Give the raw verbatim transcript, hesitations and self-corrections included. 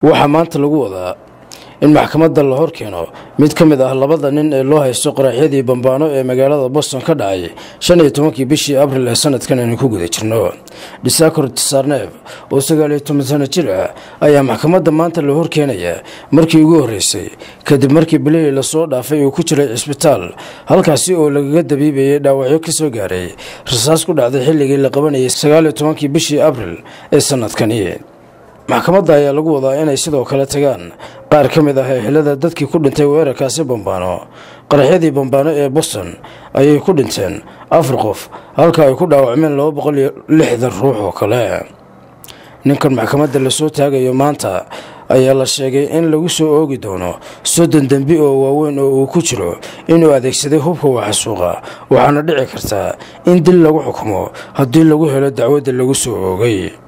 waxaa maanta lagu wadaa in maxkamadda la hor keeno mid ka mid ah labada nin ee loo haysto qaraxyadii bambaano ee magaalada Boston ka dhacay shan iyo tobankii bishii Abriil ee sanadkan aynu ku guda jirno. Disakor Tsarnev oo sagaal iyo toban sano jir ah ayaa maxkamadda maanta la hor keenaya markii ugu horeysay kadib markii bilay la soo dhaafay uu ku jiray isbitaal halkaasi oo lagaga dabiibayay dhaawacyo ka soo gaaray rasaas ku dhacday xilligii la qabanayay sagaal iyo tobankii bishii Abriil ee sanadkani. maxkamadda ayaa lagu wadaa inay sidoo kale tagaan qaar ka mid ah ehelada dadkii ku dhintay weerarkaasi bambaano. qaraxyadii bambaano ee Boston ayay ku dhinteen afar qof halka ay ku dhaawacmeen laba boqol iyo lixdan ruux oo kale. ninkan maxkamadda la soo taagayo maanta ayaa la sheegay in lagu soo oogi doono soddon dambi oo waaweyn oo uu ku jiro inuu adeegsaday hubka waxasuuqa, waxaana dhici karta in dil lagu xukumo haddii lagu helo dacwadda lagu soo oogay.